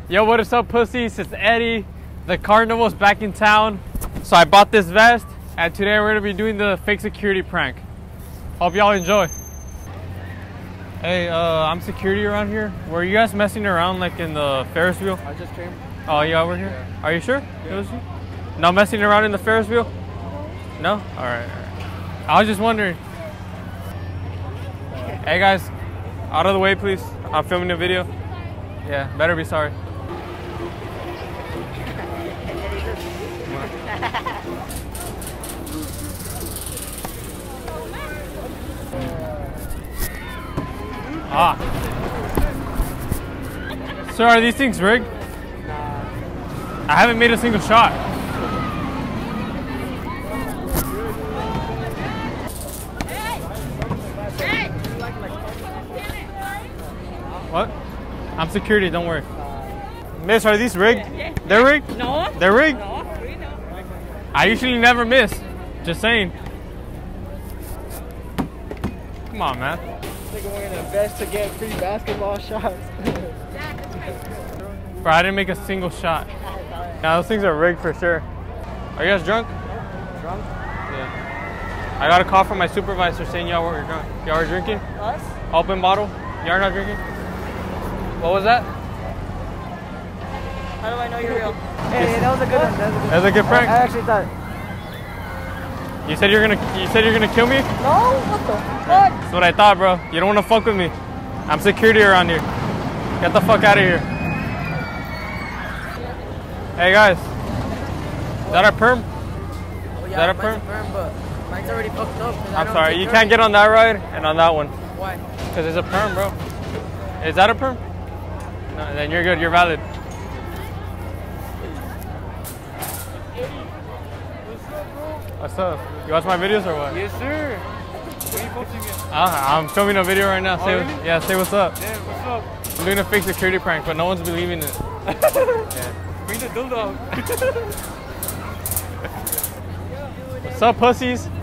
Yo, what is up, pussies? It's Eddie. The Carnival's back in town. So I bought this vest, and today we're gonna be doing the fake security prank. Hope y'all enjoy. Hey, I'm security around here. Were you guys messing around like in the Ferris wheel? I just came. Oh, you over here? Yeah. Are you sure? Yeah. It was you? No messing around in the Ferris wheel? No? Alright. I was just wondering. Hey guys, out of the way please. I'm filming a video. Yeah, better be sorry. Ah. Sir, are these things rigged? Nah. I haven't made a single shot. What? I'm security, don't worry. Miss, are these rigged? They're rigged? No. They're rigged? No. I usually never miss. Just saying. Come on, man. Nigga wearing a vest to get free basketball shots. Bro, I didn't make a single shot. Now those things are rigged for sure. Are you guys drunk? Drunk? Yeah. I got a call from my supervisor saying y'all were drunk. Y'all were drinking? Us? Open bottle? Y'all are not drinking? What was that? How do I know you're real? Hey, that was a good one. That was a good prank? I actually thought. You said you're gonna kill me? No, what the fuck? That's what I thought, bro. You don't wanna fuck with me. I'm security around here. Get the fuck out of here. Hey guys. Is that a perm? Oh, yeah, Is that a perm? but mine's already fucked up. I'm sorry, you can't get on that ride and on that one. Why? Because it's a perm, bro. Is that a perm? No, then you're good, you're valid. What's up? You watch my videos or what? Yes, sir. What are you posting it? I'm filming a video right now. Oh, Say, really? Yeah, say what's up. Yeah, what's up? I'm doing a fake security prank, but no one's believing it. Yeah. Bring the dildo. What's up, pussies? Is it?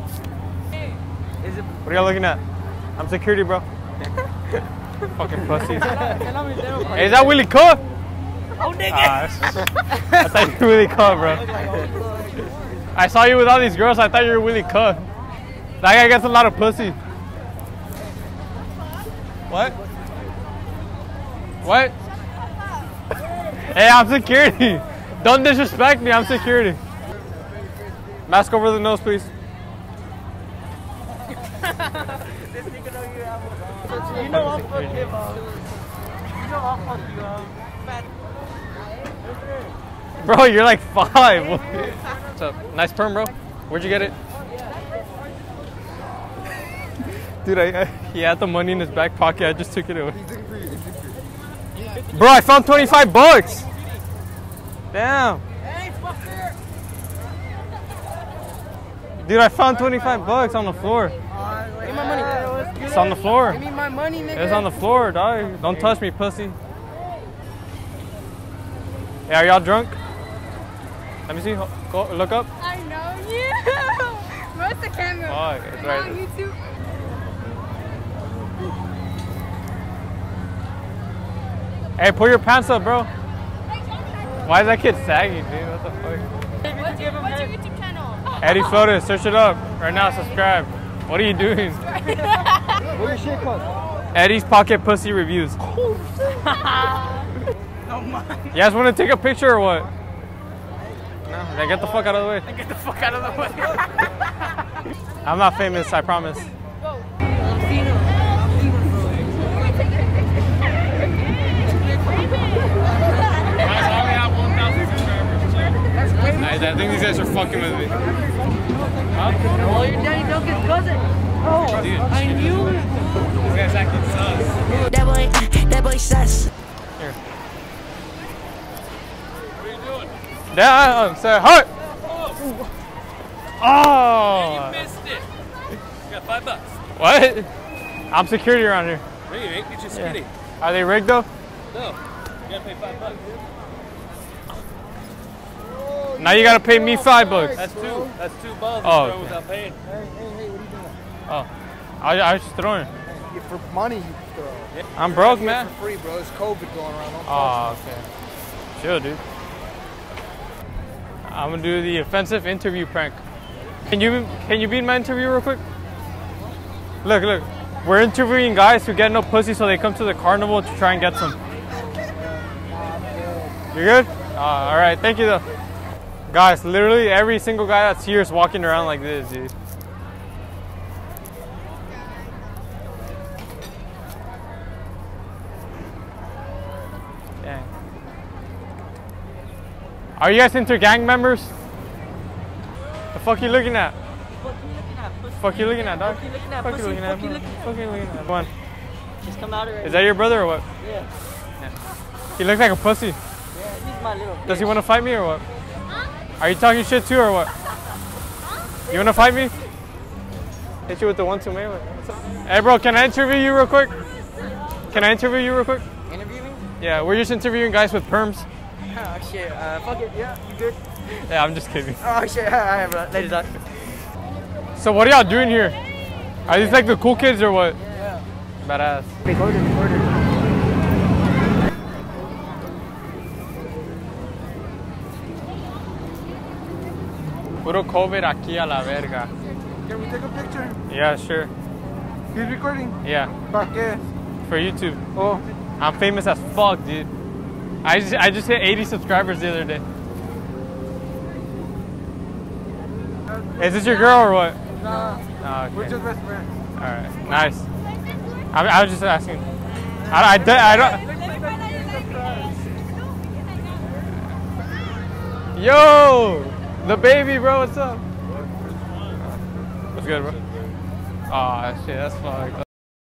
What are y'all looking at? I'm security, bro. Fucking pussies. Hey, is that Willie Cook? Oh, nigga. I thought you were Willie Cook, bro. I saw you with all these girls. I thought you were Willie Cook. That guy gets a lot of pussy. What? What? Hey, I'm security. Don't disrespect me. I'm security. Mask over the nose, please. This nigga know you have a... You know I'll fuck him up. You know I'll fuck you up. Bro, you're like 5. What's up? Nice perm, bro. Where'd you get it? Dude, he had the money in his back pocket. I just took it away. Bro, I found 25 bucks. Damn. Hey, fucker. Dude, I found 25 bucks on the floor. Give me my money. It's on the floor. Give me my money, nigga. It's on the floor, dog. Don't touch me, pussy. Hey, are y'all drunk? Let me see. Go, look up. I know you. Where's the camera? Oh, it's right on there. YouTube. Hey, pull your pants up, bro. Why is that kid sagging, dude? What the fuck? What's your YouTube channel? Eddie Floater, search it up. Right now, subscribe. What are you doing? What your shit called? Eddie's Pocket Pussy Reviews. Oh, my. You guys want to take a picture or what? No, then get the fuck out of the way. Get the fuck out of the way. I'm not famous, I promise. I think these guys are fucking with me. Huh? Oh, your daddy Duncan's cousin. Oh, dude, I knew it. These guys acting sus. That boy sus. Here. What are you doing? Yeah, say hi. Oh. You missed it. You got $5. What? I'm security around here. No, you ain't. You're just kidding. Are they rigged though? No. You gotta pay $5. Now you gotta pay me $5. That's two. That's $2 Oh, without paying. Hey, what are you doing? Oh, I was just throwing. for money you throw. I'm broke, Get it man. For free, bro. It's COVID going around. Don't Oh, okay. Chill, dude. I'm gonna do the offensive interview prank. Can you be in my interview real quick? Look, look. We're interviewing guys who get no pussy, so they come to the carnival to try and get some. You're good? All right. Thank you, though. Guys, literally every single guy that's here is walking around like this, dude. Dang. Are you guys into gang members? The fuck you looking at? Fuck you looking at, dog? Fuck you looking at, Fuck you pussy, looking at, fuck you bro. looking at. Fuck you looking at. Come on. Just come out already. Is that your brother or what? Yeah. He looks like a pussy. Yeah, he's my little Does he bitch. want to fight me or what? Are you talking shit too or what? You want to fight me? Hit you with the 1-2 melee. Hey, bro, can I interview you real quick? Can I interview you real quick? Interview me? Yeah, we're just interviewing guys with perms. Oh shit, fuck it, yeah, you good? Yeah, I'm just kidding. Oh shit, alright bro, later dog. So what are y'all doing here? Are these like the cool kids or what? Yeah. Badass. Recorder. Puro COVID aquí a la verga. Can we take a picture? Yeah, sure. He's recording. Yeah, ¿Para qué? for YouTube. Oh. I'm famous as fuck, dude. I just hit 80 subscribers the other day. Is this your girl or what? Nah. Oh, We're okay. just best friends. All right, nice. I was just asking. I don't. Yo, the baby, bro. What's up? What's good, bro? Aw, shit, that's fucked.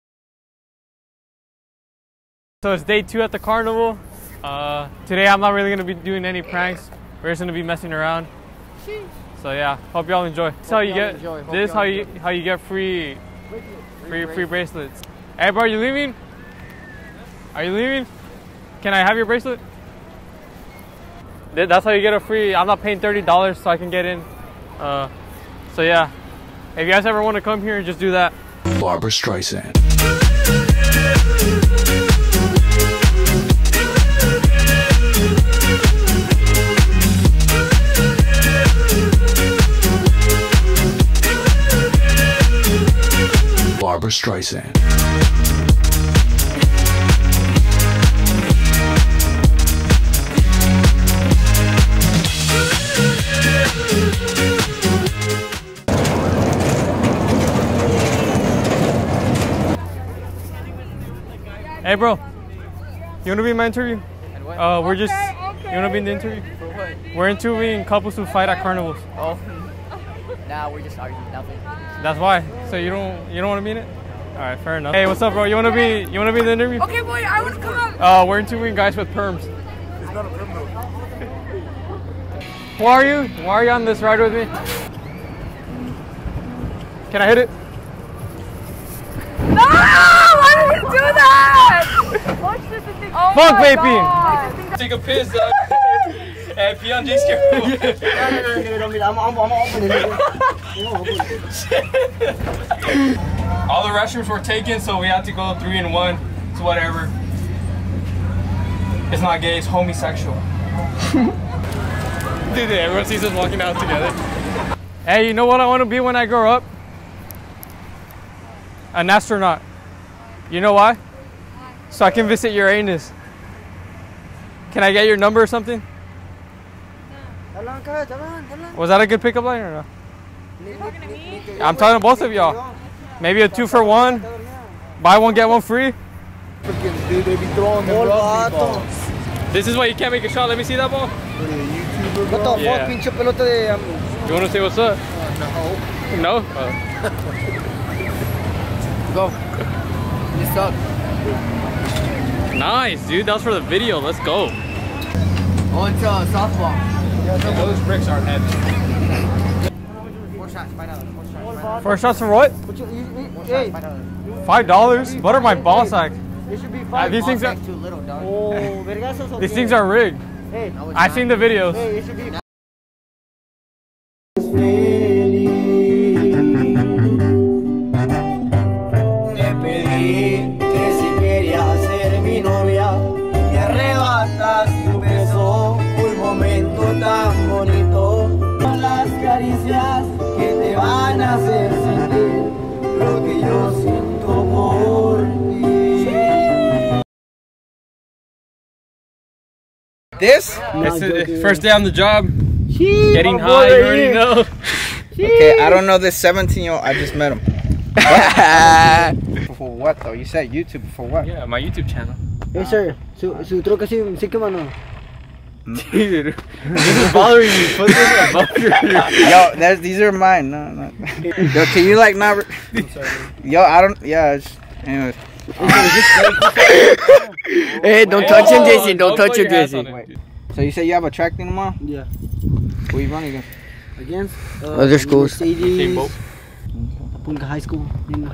So it's day 2 at the carnival. Today I'm not really gonna be doing any pranks. We're just gonna be messing around. So yeah, hope y'all enjoy. This is how you get. This is how you get free bracelets. Hey, bro, are you leaving? Are you leaving? Can I have your bracelet? That's how you get a free. I'm not paying $30 so I can get in. So yeah, if you guys ever want to come here, just do that. Barbara Streisand. Barbara Streisand. Hey, bro, you wanna be in my interview? We're just. Okay. You wanna be in the interview? For what? We're interviewing couples who fight at carnivals. Oh. Nah, we're just arguing nothing. That's why. So you don't want to be in it? All right, fair enough. Hey, what's up, bro? You wanna be in the interview? Okay, boy, I want to come out. We're interviewing guys with perms. It's not a criminal. Who are you? Why are you on this ride with me? Can I hit it? No! Why did you do that? Watch this and think. Oh Fuck my vaping. God. Take a piss, dog. Hey, pee on J's careful. I'm opening it. All the restrooms were taken, so we had to go 3 in 1. It's whatever. It's not gay, it's homosexual. Dude, everyone sees us walking out together. Hey, you know what I want to be when I grow up? An astronaut. You know why? So I can visit Uranus. Can I get your number or something? Was that a good pickup line or no? You're talking to me? I'm talking to both of y'all. Maybe a 2 for 1. Buy one, get one free. Freaking dude, they be throwing them rugby balls. This is why you can't make a shot. Let me see that ball. What are you, YouTuber, What bro? the Yeah. fuck, pinche pelota de... You want to say what's up? No. No? Go. You suck. Nice, dude. That was for the video. Let's go. Oh, it's softball. Those bricks aren't heavy. 4 shots, $5. 4 shots. 4 shots for what? Hey, $5? What are my ball sack? it should be 5. These things are Too little, dog. Oh, vergazos, okay. these things are rigged. Hey, no, it's I've not. seen the videos. Hey, it should be. Te pedí patas y un beso, un momento tan bonito. Son las caricias que te van a hacer sentir lo que yo siento por ti. This? No, It's first day on the job. Getting high, you already know. Okay, I don't know this 17-year-old. I just met him. For what though? You said YouTube for what? Yeah, my YouTube channel. Hey sir, su troca sí que mano. Dude, this is bothering me. Put this above your Yo, these are mine. No. Yo, can you like not? Yo, I don't. Yeah. Anyways. Hey, don't touch him, Jason. Don't touch him, Jason. Wait. So you say you have a track team tomorrow? Yeah. Who you running Against against? Other schools. Mercedes. boat. Punga High School.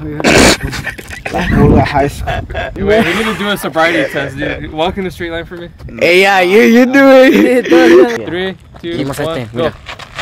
Punga High School. Wait, we're gonna do a sobriety test, dude. Walk in the straight line for me. Hey, yeah, you do it. 3, 2, Seguimos 1, go.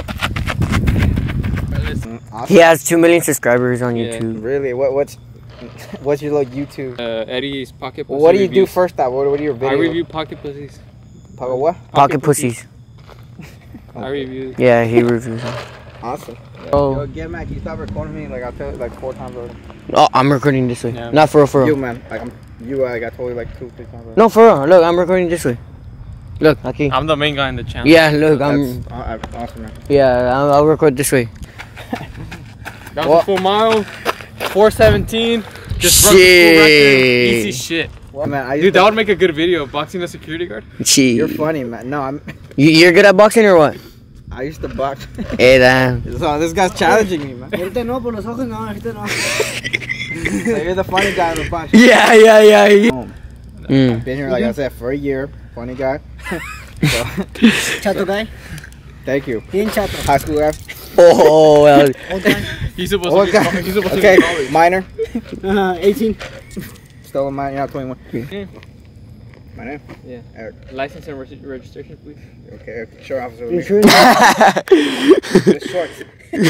He has 2 million subscribers on Yeah. YouTube. Really? What's your little YouTube? Eddie's Pocket Pussy What do you do reviews. first? What are your videos? I review pocket pussies. Pocket what? Pocket pussies. I review. Yeah, he reviews them. Awesome. Oh. Yo, get Mac. You stop recording me. Like I tell you like 4 times already. Oh, I'm recording this way. Yeah. Not for real, for You real. man. Like I told you like 2, 3 times already. No, for real. Look, I'm recording this way. Look, okay. I'm the main guy in the channel. Yeah, look, I'm. That's awesome, man. Yeah, I'll record this way. That was a full mile. 4:17. Just broke the school record. Easy shit. Well, man, Dude, that would make a good video. Boxing the security guard. Gee. You're funny, man. No, You're good at boxing or what? I used to box. Hey, damn. So this guy's challenging me, man. Ahorita no, por los ojos no, ahorita no. So you're the funny guy in the bunch. Yeah. I've been here, like I said, for a year. Funny guy. So, Chato guy. thank you. Bien chato. High school guy. Oh, well. Old guy. He's supposed Old to guy. be. He's supposed to Okay, be in college. minor. 18. Still a minor. You're not 21. My name? Yeah. Eric. License and registration, please. Okay, Eric. Sure, officer. With me. Insurance. The shorts.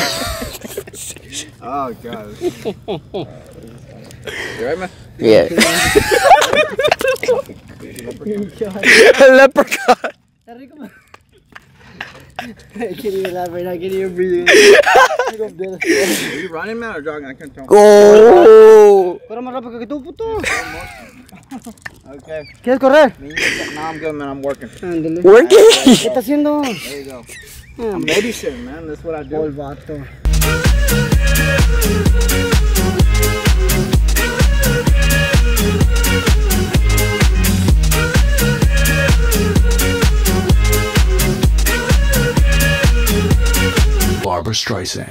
Oh god. You right, man? Yeah. Leprechaun. I can't even laugh right now. I can't even breathe. Are you running, man, or jogging? I can't tell. Oh. Corre más rápido que tú, puto. Okay. ¿Quieres correr? No, I'm good, man. I'm working. Ándale. Working. ¿Qué está haciendo? There you go. I'm babysitting, man. That's what I do. El vato. Barbara Streisand.